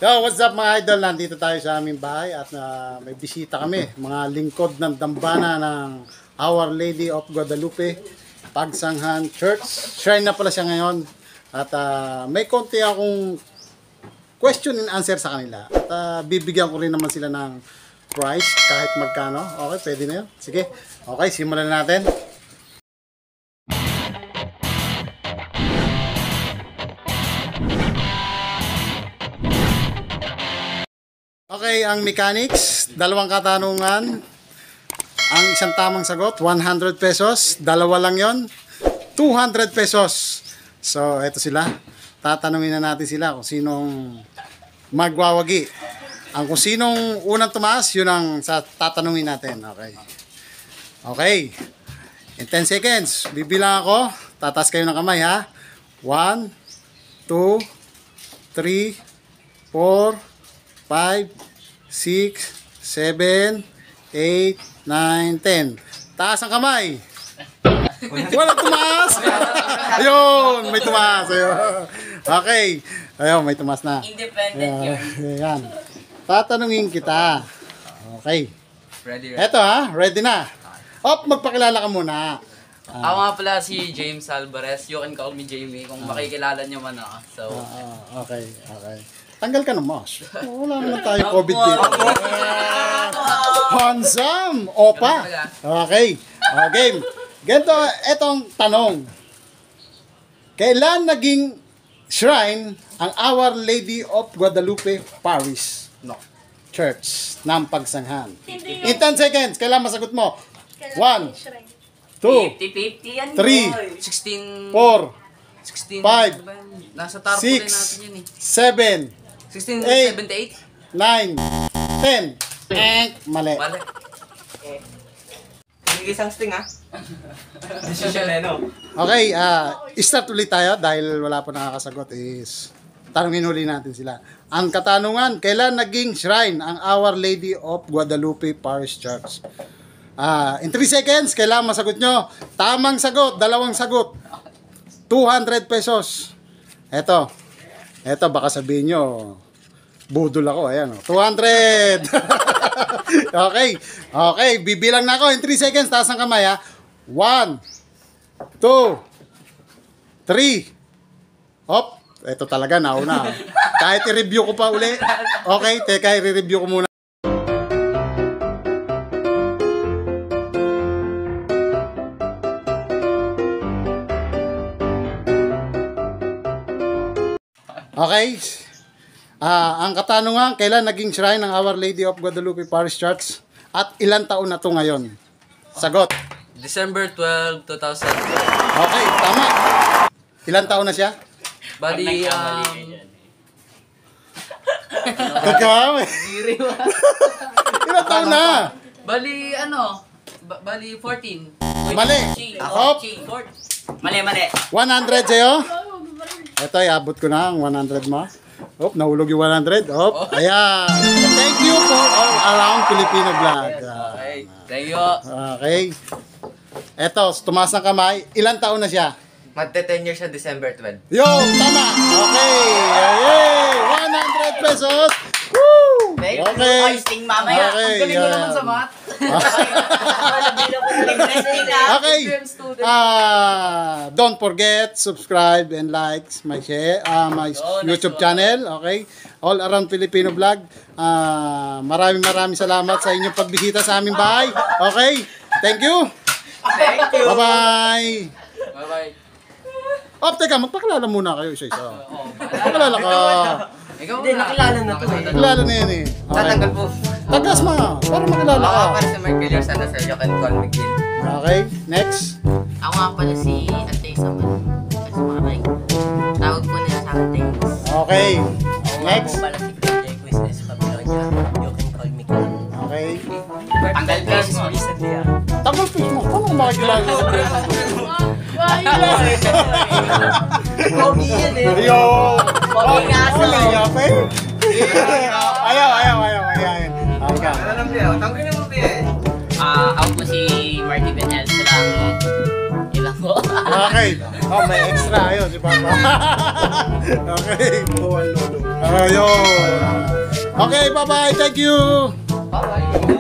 Yo, what's up mga idol? Nandito tayo sa aming bahay at may bisita kami. Mga lingkod ng dambana ng Our Lady of Guadalupe Pagsanghan Church. Shrine na pala siya ngayon. At may konti akong question and answer sa kanila. At bibigyan ko rin naman sila ng price kahit magkano. Okay, pwede na yun. Sige. Okay, simulan na natin. Okay, ang mechanics, dalawang katanungan. Ang isang tamang sagot, 100 pesos. Dalawa lang yon, 200 pesos. So, eto sila. Tatanungin na natin sila kung sinong magwawagi. Kung sinong unang tumaas, yun ang tatanungin natin. Okay. Okay. In 10 seconds, bibilang ako. Tataas kayo ng kamay, ha? 1, 2, 3, 4, 5, 6, 7, 8, 9, 10. Taas ang kamay. Walang tumaas. Ayun, may tumaas. Ayun. Okay. Ayun, may tumaas na. Independent yun. Ayan. Tatanungin kita. Okay. Ready? Eto ha, ready na. Magpakilala ka muna. Ako nga pala si James Alvarez. You can call me Jamie kung makikilala niyo man ako. So, Okay, okay. Tanggal ka ng mask. Wala naman tayo COVID dito. Handsome! Opa! Okay. Game. Ganito, etong tanong. Kailan naging shrine ang Our Lady of Guadalupe Parish Church ng Pagsanghan? In 10 seconds, kailan masagot mo? 1, 2, 50-50 yan. 3, 16, 4, 16, 5, nasa tarpaulin natin 6, yun eh. 7, 16, 8, 78? 9, 10. Mali. Mali. Isang sting ha? Okay, start ulit tayo dahil wala pa nakakasagot is tanungin uli natin sila. Ang katanungan, kailan naging shrine ang Our Lady of Guadalupe Parish Church? In 3 seconds, kailangan masagot nyo. Tamang sagot, dalawang sagot. 200 pesos. Eto, baka sabihin nyo, budol ako, ayan, 200. Okay, bibilang na ako in 3 seconds, taas ang kamay, ha. 1, 2, 3. Eto talaga, nauna. Kahit i-review ko pa uli. Okay, teka, i-review ko muna. Okay. Ang katanungan, kailan naging shrine ng Our Lady of Guadalupe Parish Church at ilang taon na to ngayon? Sagot. December 12, 2000. Okay, tama. Ilang taon na siya? Bali, Kagawin. Ilang taon na? Bali, bali 14. Mali. Mali. 100 sa'yo? Ito, iabot ko na ang 100 mo. Nahulog yung 100. Ayan. Thank you for all around Filipino vlog. Okay, thank you. Okay. Eto, tumaas ng kamay. Ilang taon na siya? Magte-10 years siya December 12. Yo, tama. Okay. Yay! 100 pesos. Woo! Thank you. Okay. Ay, sting mamaya. Okay. Ang galing mo naman sa math. Okay. Don't forget, subscribe and like my YouTube channel. Okay. All Around Filipino Vlog. Maraming salamat sa inyong pagbisita sa aming bahay. Okay. Thank you. Thank you. Bye-bye. Bye-bye. Teka, magpakilala muna kayo isa-isa. Magpakilala ka. Ikaw Hindi, nakilala na to eh. Kilala na yan eh. Tatanggal po. Tagas ma. Para makilala ka. Ako para si Mark Villar sana sir. You can call me Gil. Okay. Next. Ako nga pala si Antay Saman. Sa mga like. Tawag po nila sa akin. Okay. Next. Ako pala si PJ Business Pamilya. You can call me Gil. Okay. Tanggal cases recently ah. Tagal fish mo. Paano ko makikilala? Pogi yan eh. Yo! Pogi nga sa. Ayaw. Okay. Alam niyo, tanggal na mo ba eh. Ako po si Marty Benel. Ilang po. Okay. May extra. Ayun, si Papa. Okay. Ayun. Okay, bye-bye. Thank you. Bye-bye.